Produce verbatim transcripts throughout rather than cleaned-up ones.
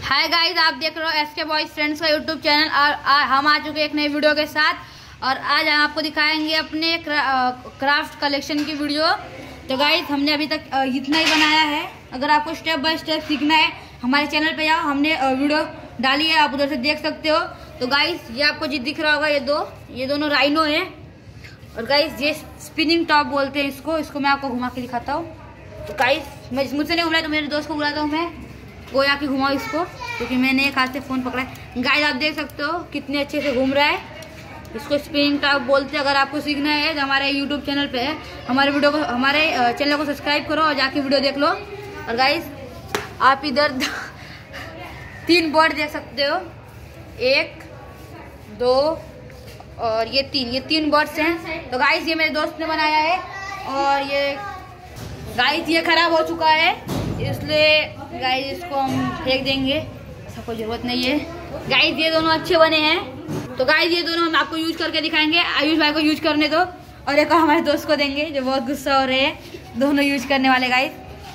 Hi guys, आप देख रहे हो एस के बॉयज फ्रेंड्स का यूट्यूब चैनल और आ, हम आ चुके हैं एक नई वीडियो के साथ। और आज हम आपको दिखाएंगे अपने क्रा, क्राफ्ट कलेक्शन की वीडियो। तो गाइस, हमने अभी तक इतना ही बनाया है। अगर आपको स्टेप बाय स्टेप सीखना है हमारे चैनल पे जाओ, हमने वीडियो डाली है, आप उधर से देख सकते हो। तो गाइस, ये आपको जी दिख रहा होगा, ये दो ये दोनों राइनो है। और गाइस, ये स्पिनिंग टॉप बोलते हैं इसको इसको मैं आपको घुमा के दिखाता हूँ। तो गाइस, मैं मुझसे नहीं बुलाया तो मेरे दोस्त को बुलाता हूँ मैं, वो आके घुमाओ इसको, क्योंकि तो मैंने एक हाथ से फ़ोन पकड़ा है। गाइस, आप देख सकते हो कितने अच्छे से घूम रहा है। इसको स्पिनिंग टॉप बोलते हैं। अगर आपको सीखना है तो हमारे यूट्यूब चैनल पे है, हमारे वीडियो को हमारे चैनल को सब्सक्राइब करो और जाके वीडियो देख लो। और गाइस, आप इधर तीन बोर्ड देख सकते हो, एक दो और ये तीन ये तीन बर्ड्स हैं। तो गाइस, ये मेरे दोस्त ने बनाया है। और ये गाइस, ये खराब हो चुका है, इसलिए गाइस इसको हम फेंक देंगे, ऐसा कोई जरूरत नहीं है। गाइस, ये दोनों अच्छे बने हैं। तो गाइस, ये दोनों हम आपको यूज करके दिखाएंगे। आयुष भाई को यूज करने दो और एक हमारे दोस्त को देंगे जो बहुत गुस्सा हो रहे हैं, दोनों यूज करने वाले। गाइस,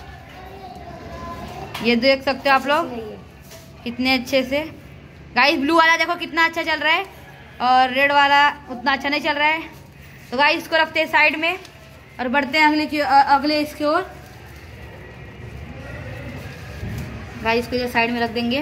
ये देख सकते हो आप लोग कितने अच्छे से। गाइस, ब्लू वाला देखो कितना अच्छा चल रहा है और रेड वाला उतना अच्छा नहीं चल रहा है। तो गाइस, इसको रखते हैं साइड में और बढ़ते हैं अगले की अगले इसकी ओर। गाइस, इसको साइड में रख देंगे।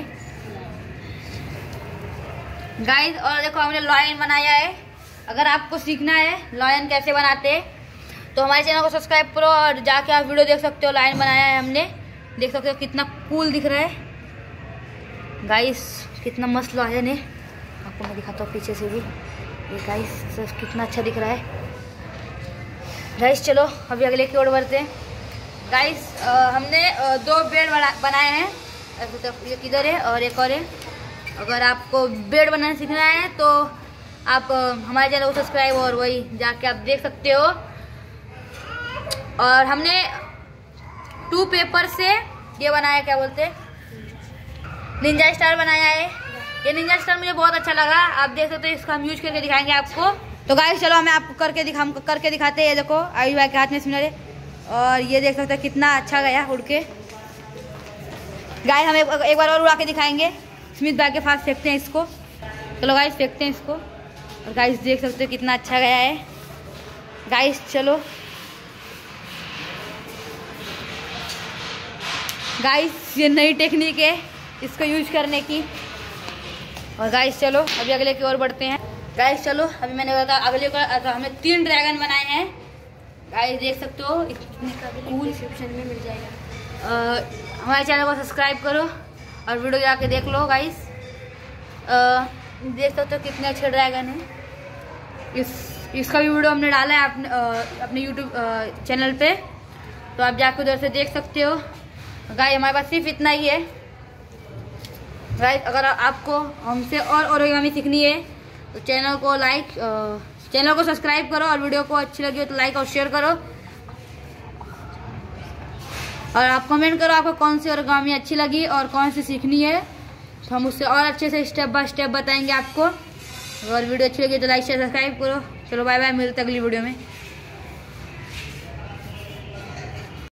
गाइस, और देखो हमने लॉयन बनाया है। अगर आपको सीखना है लॉयन कैसे बनाते हैं तो हमारे चैनल को सब्सक्राइब करो और जाके आप वीडियो देख सकते हो। लॉयन बनाया है हमने, देख सकते हो कितना कूल दिख रहा है। गाइस, कितना मस्त लॉयन है, आपको मैं दिखाता हूँ पीछे से भी। ये गाइस कितना अच्छा दिख रहा है। गाइस, चलो अभी अगले की ओर बढ़ते हैं। गाइस, हमने दो बेड बनाए हैं, ये किधर है और एक और है। अगर आपको बेड बनाना सीखना है तो आप हमारे चैनल को सब्सक्राइब और वही जाके आप देख सकते हो। और हमने टू पेपर से ये बनाया, क्या बोलते हैं, निंजा स्टार बनाया है। ये निंजा स्टार मुझे बहुत अच्छा लगा, आप देख सकते हो। इसका हम यूज करके दिखाएंगे आपको। तो गाइस, चलो हमें आपको करके दिखा हम करके दिखाते हैं। ये देखो आयुष भाई के हाथ में स्पिनर है और ये देख सकते हो कितना अच्छा गया उड़ के। गाइस, हम एक, एक बार और उड़ा के दिखाएंगे। स्मिथ भाई के पास फेंकते हैं इसको। चलो गाइस, फेंकते हैं इसको। और गाइस, देख सकते हो कितना अच्छा गया है। गाइस, चलो गाइस, ये नई टेक्निक है इसको यूज करने की। और गाइस, चलो अभी अगले की ओर बढ़ते हैं। गाइस, चलो अभी मैंने कहा था अगले का तो हमने तीन ड्रैगन बनाए हैं। गाइस, देख सकते हो, इतने का भी डिस्क्रिप्शन में मिल जाएगा। हमारे चैनल को सब्सक्राइब करो और वीडियो जाके देख लो। गाइस, देख सकते हो कितने अच्छे ड्रैगन हैं। इस इसका भी वीडियो हमने डाला है अपने अपने यूट्यूब चैनल पे, तो आप जाके उधर से देख सकते हो। गाइस, हमारे पास सिर्फ इतना ही है। गाइस, अगर आपको हमसे और ओरिगामी सीखनी है तो चैनल को लाइक चैनल को सब्सक्राइब करो और वीडियो को अच्छी लगी हो तो लाइक और शेयर करो। और आप कमेंट करो आपको कौन सी ओरिगामी अच्छी लगी और कौन सी सीखनी है, तो हम उससे और अच्छे से स्टेप बाय स्टेप बताएंगे आपको। और वीडियो अच्छी लगी तो लाइक शेयर सब्सक्राइब करो। चलो बाय बाय, मिलते अगली वीडियो में।